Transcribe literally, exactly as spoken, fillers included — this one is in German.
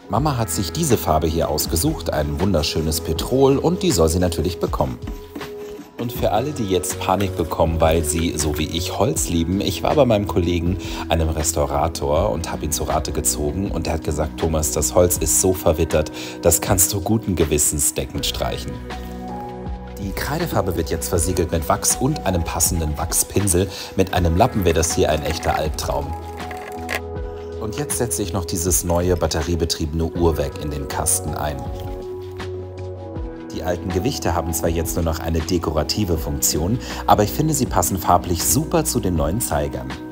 Mama hat sich diese Farbe hier ausgesucht, ein wunderschönes Petrol, und die soll sie natürlich bekommen. Und für alle, die jetzt Panik bekommen, weil sie, so wie ich, Holz lieben, ich war bei meinem Kollegen, einem Restaurator, und habe ihn zu Rate gezogen und er hat gesagt, Thomas, das Holz ist so verwittert, das kannst du guten Gewissens deckend streichen. Die Kreidefarbe wird jetzt versiegelt mit Wachs und einem passenden Wachspinsel. Mit einem Lappen wäre das hier ein echter Albtraum. Und jetzt setze ich noch dieses neue batteriebetriebene Uhrwerk in den Kasten ein. Die alten Gewichte haben zwar jetzt nur noch eine dekorative Funktion, aber ich finde, sie passen farblich super zu den neuen Zeigern.